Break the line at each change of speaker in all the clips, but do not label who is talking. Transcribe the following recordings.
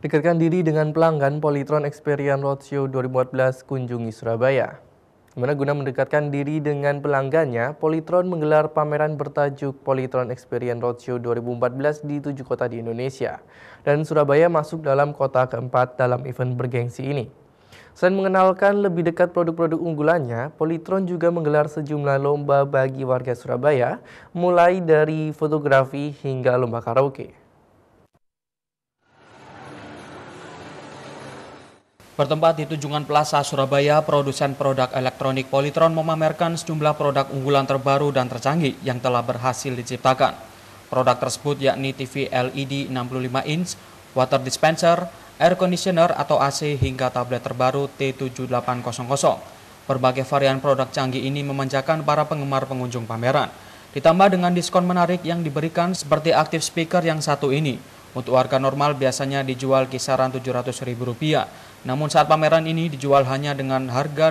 Dekatkan diri dengan pelanggan Polytron Experience Roadshow 2014 kunjungi Surabaya. Dimana guna mendekatkan diri dengan pelanggannya, Polytron menggelar pameran bertajuk Polytron Experience Roadshow 2014 di 7 kota di Indonesia. Dan Surabaya masuk dalam kota keempat dalam event bergengsi ini. Selain mengenalkan lebih dekat produk-produk unggulannya, Polytron juga menggelar sejumlah lomba bagi warga Surabaya, mulai dari fotografi hingga lomba karaoke.
Bertempat di Tunjungan Plaza, Surabaya, produsen produk elektronik Polytron memamerkan sejumlah produk unggulan terbaru dan tercanggih yang telah berhasil diciptakan. Produk tersebut yakni TV LED 65 inch, water dispenser, air conditioner atau AC hingga tablet terbaru T7800. Berbagai varian produk canggih ini memanjakan para penggemar pengunjung pameran. Ditambah dengan diskon menarik yang diberikan seperti active speaker yang satu ini. Untuk harga normal biasanya dijual kisaran Rp700.000, namun saat pameran ini dijual hanya dengan harga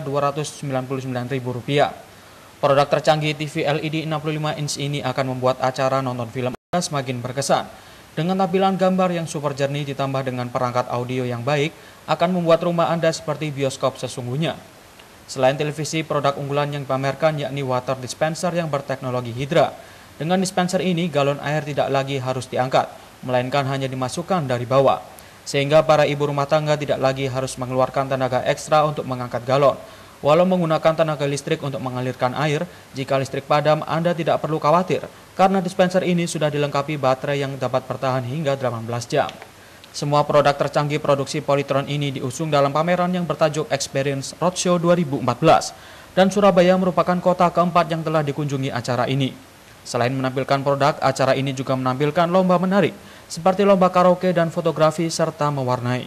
Rp299.000. Produk tercanggih TV LED 65 inch ini akan membuat acara nonton film Anda semakin berkesan. Dengan tampilan gambar yang super jernih ditambah dengan perangkat audio yang baik, akan membuat rumah Anda seperti bioskop sesungguhnya. Selain televisi, produk unggulan yang dipamerkan yakni water dispenser yang berteknologi Hydra. Dengan dispenser ini, galon air tidak lagi harus diangkat, melainkan hanya dimasukkan dari bawah. Sehingga para ibu rumah tangga tidak lagi harus mengeluarkan tenaga ekstra untuk mengangkat galon. Walau menggunakan tenaga listrik untuk mengalirkan air, jika listrik padam Anda tidak perlu khawatir, karena dispenser ini sudah dilengkapi baterai yang dapat bertahan hingga 18 jam. Semua produk tercanggih produksi Polytron ini diusung dalam pameran yang bertajuk Experience Roadshow 2014. Dan Surabaya merupakan kota keempat yang telah dikunjungi acara ini. Selain menampilkan produk, acara ini juga menampilkan lomba menarik, seperti lomba karaoke dan fotografi serta mewarnai.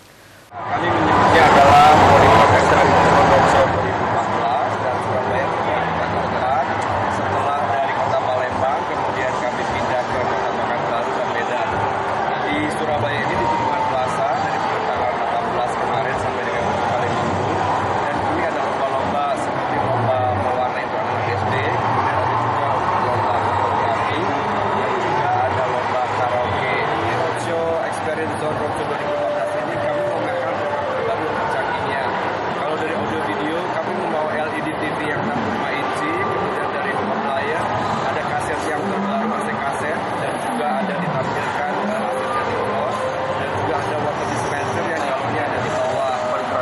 Kami menyebutnya adalah Polytron Experience Roadshow 2014 dan Surabaya menjadi kota keempat setelah dari kota Palembang, kemudian kami pindah ke kota Pekanbaru dan Medan. Di Surabaya ini di Tunjungan Plaza dari tanggal 18 kemarin sampai dengan kali Minggu, dan ini ada lomba-lomba seperti lomba mewarnai untuk anak SD, kemudian ada juga lomba fotografi, dan juga ada lomba karaoke. Di Roadshow Experience Roadshow 2014 ini kami memamerkan produk terbaru tercanggihnya. Kalau dari audio video, kami membawa LED TV yang 65 inci, kemudian dari home player ada kaset yang terbaru, AC kaset, dan juga ada ditampilkan AC di bawah, dan juga ada water dispenser yang galonnya ada di bawah.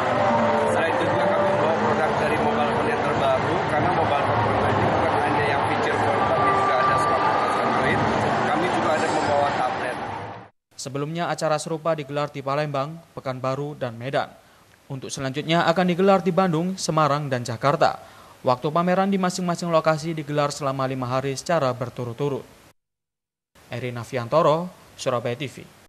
Selain itu juga kami membawa produk dari mobile phone yang terbaru, karena mobile phone ini bukan hanya yang feature phone, tapi juga ada smartphone Android. Kami juga ada membawa tablet.
Sebelumnya acara serupa digelar di Palembang, Pekanbaru, dan Medan. Untuk selanjutnya akan digelar di Bandung, Semarang, dan Jakarta. Waktu pameran di masing-masing lokasi digelar selama 5 hari secara berturut-turut. Eri Naviantoro, Surabaya TV.